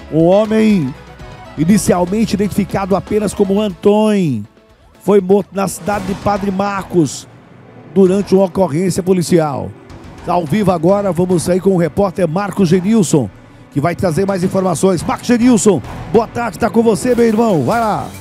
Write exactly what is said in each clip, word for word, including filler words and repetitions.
Um homem inicialmente identificado apenas como Antônio foi morto na cidade de Padre Marcos durante uma ocorrência policial. Ao vivo agora, vamos sair com o repórter Marcos Genilson, que vai trazer mais informações. Marcos Genilson, boa tarde, está com você, meu irmão, vai lá.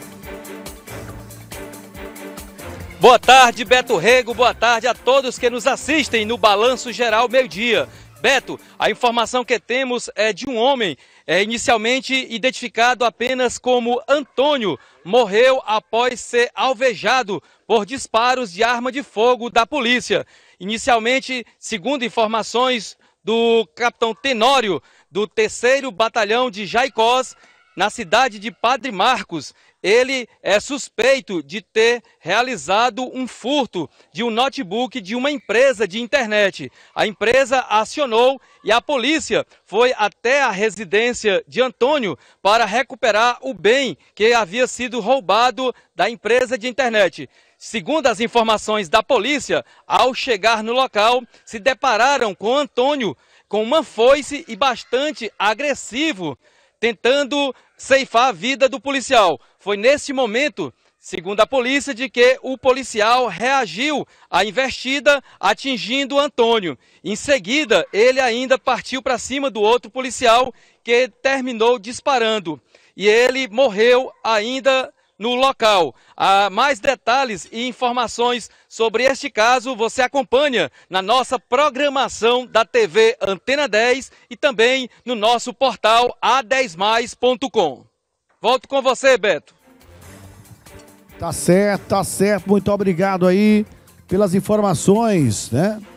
Boa tarde, Beto Rego, boa tarde a todos que nos assistem no Balanço Geral Meio-Dia. Beto, a informação que temos é de um homem, é, inicialmente identificado apenas como Antônio, morreu após ser alvejado por disparos de arma de fogo da polícia. Inicialmente, segundo informações do capitão Tenório, do terceiro Batalhão de Jaicós, na cidade de Padre Marcos, ele é suspeito de ter realizado um furto de um notebook de uma empresa de internet. A empresa acionou e a polícia foi até a residência de Antônio para recuperar o bem que havia sido roubado da empresa de internet. Segundo as informações da polícia, ao chegar no local, se depararam com Antônio com uma foice e bastante agressivo, tentando ceifar a vida do policial. Foi nesse momento, segundo a polícia, de que o policial reagiu à investida, atingindo Antônio. Em seguida, ele ainda partiu para cima do outro policial, que terminou disparando. E ele morreu ainda no local. Há mais detalhes e informações sobre este caso você acompanha na nossa programação da T V Antena dez e também no nosso portal a dez mais ponto com. Volto com você, Beto. Tá certo, tá certo. Muito obrigado aí pelas informações, né?